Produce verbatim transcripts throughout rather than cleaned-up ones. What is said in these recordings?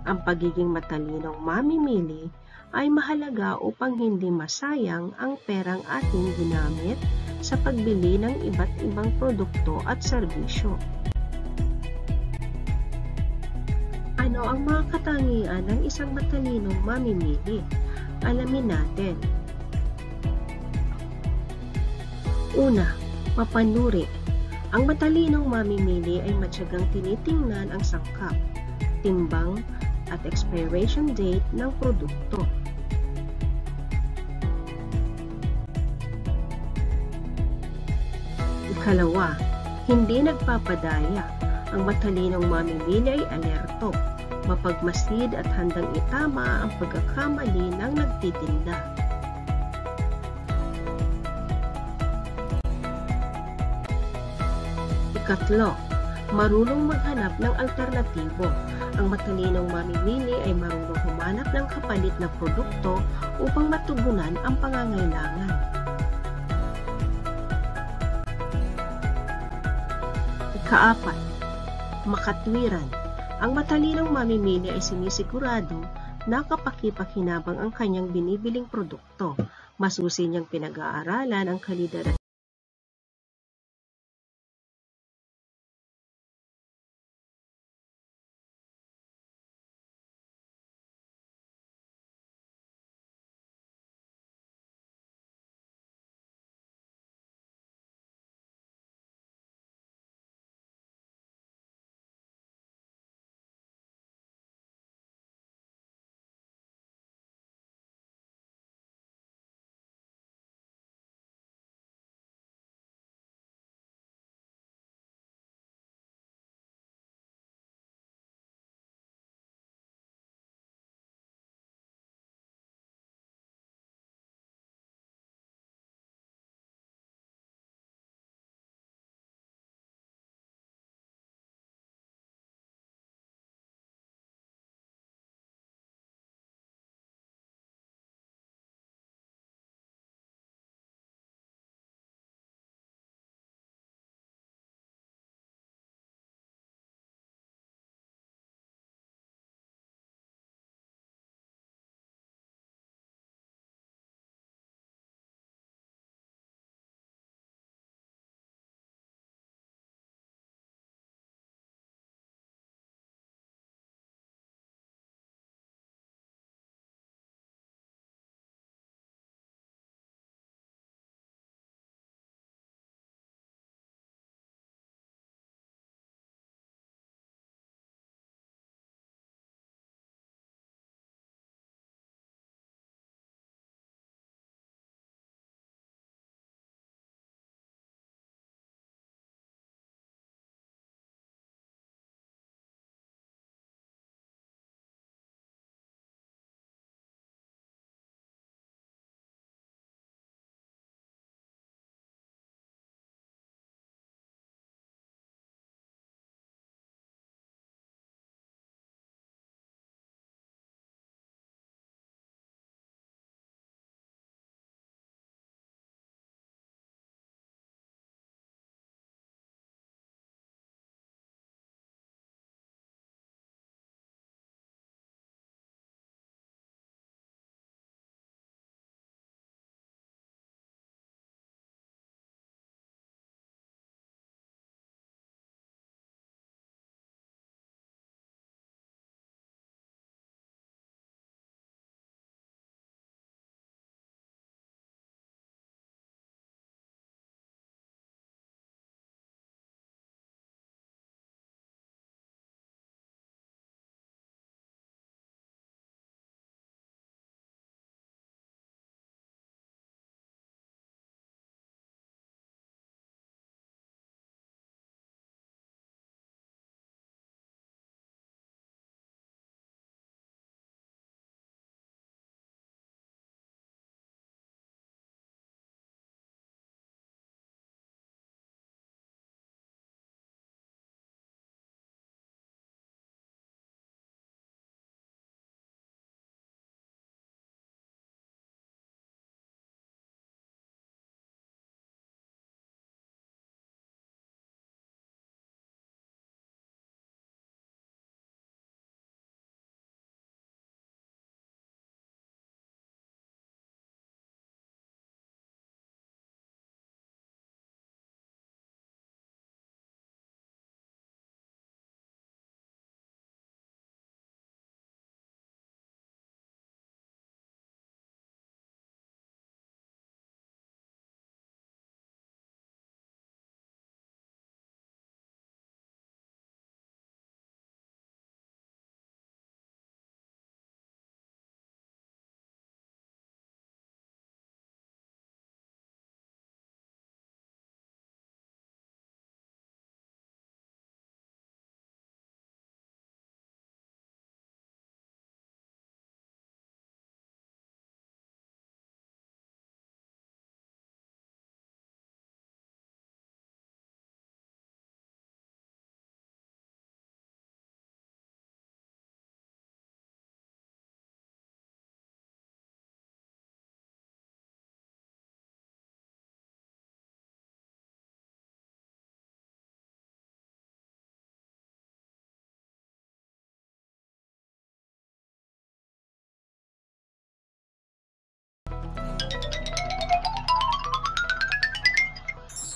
Ang pagiging matalinong mamimili ay mahalaga upang hindi masayang ang perang ating ginamit sa pagbili ng iba't ibang produkto at serbisyo. Ano ang mga katangian ng isang matalinong mamimili? Alamin natin. Una, mapanuri. Ang matalinong mamimili ay matyagang tinitingnan ang sangkap, timbang, at expiration date ng produkto. Ikalawa, hindi nagpapadaya. Ang matalinong mamimili ay alerto, mapagmasid at handang itama ang pagkakamali ng nagtitinda. Ikatlo, marunong maghanap ng alternatibo. Ang matalinong mamimili ay marunong humanap ng kapalit na produkto upang matugunan ang pangangailangan. Ikaapat, makatwiran. Ang matalinong mamimili ay sinisigurado na kapaki-pakinabang ang kanyang binibiling produkto. Masusi niyang pinag-aaralan ang kalidad at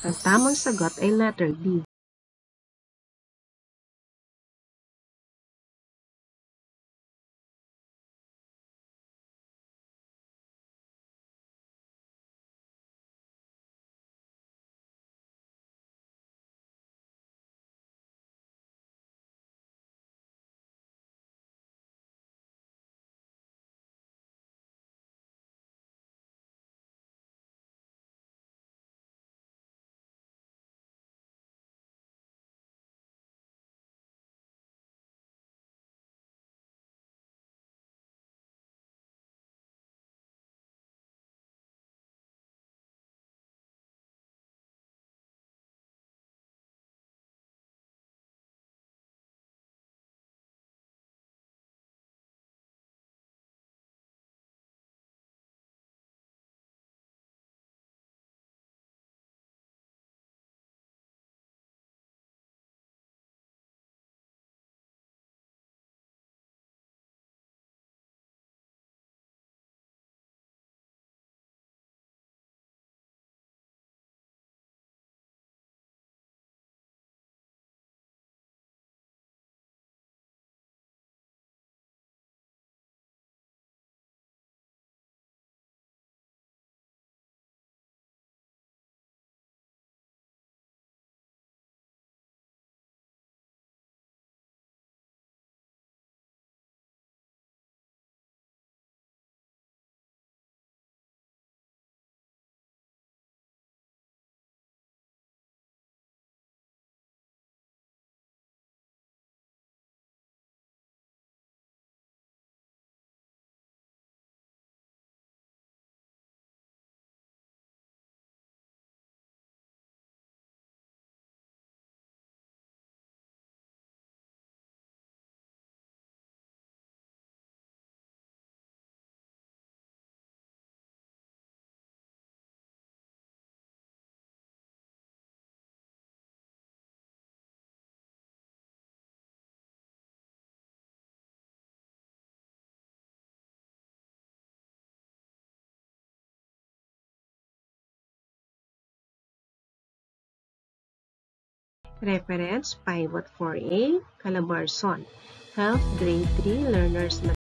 Ang tamang sagot ay letter D. Reference Pivot four A, Calabarzon, Health Grade three Learners